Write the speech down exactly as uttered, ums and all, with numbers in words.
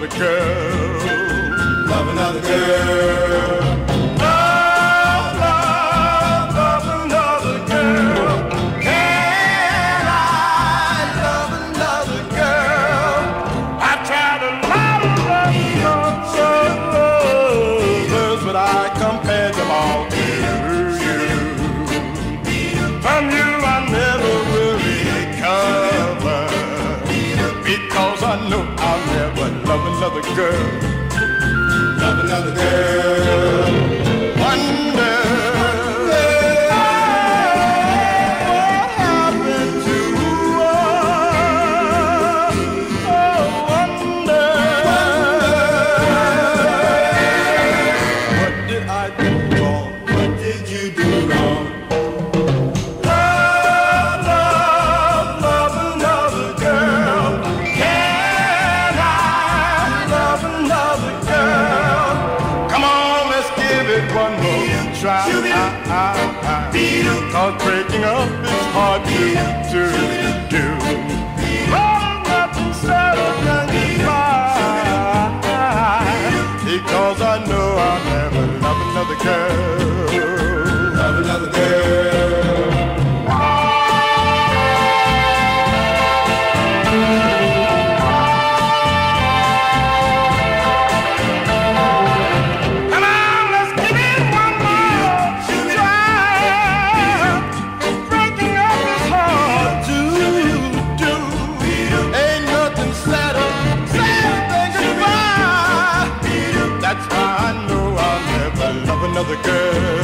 another girl. Love another girl. Love, love, love another girl. Can I love another girl? I tried a lot of others, but I compared them all to you. From you I never will recover, because I know I'll never love another girl. Love another girl. Wonder what happened to us. Oh, wonder what did I do wrong? What did you do wrong? Love, love, love another girl. Can I love another girl? Come on, let's give it one more try. Cause breaking up is hard to do. do. Love nothing settled than goodbye, because I know I'll never love another girl. Love another girl. Come on, let's give it one more try. Breaking up is hard to do. Ain't nothing settled, settled than goodbye. That's why I know I'll never love another girl.